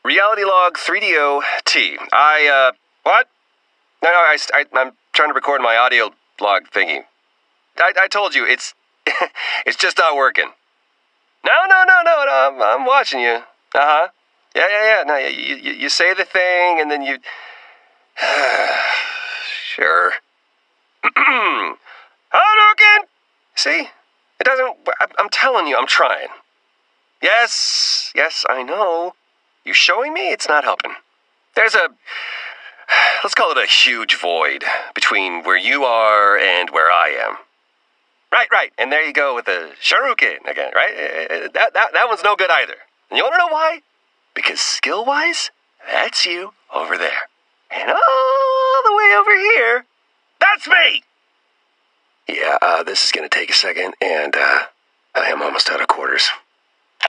Reality Log 3DO T. What? No, I'm trying to record my audio log thingy. I told you, it's just not working. No, I'm watching you. Uh-huh. Yeah. No, you say the thing, and then you... Sure. Hadouken! See? It doesn't... I'm telling you, I'm trying. Yes, I know. You showing me? It's not helping. There's let's call it a huge void between where you are and where I am. Right. And there you go with the Shuriken again, right? That one's no good either. And you want to know why? Because skill-wise, that's you over there. And all the way over here, that's me! Yeah, this is going to take a second, and I am almost out of quarters.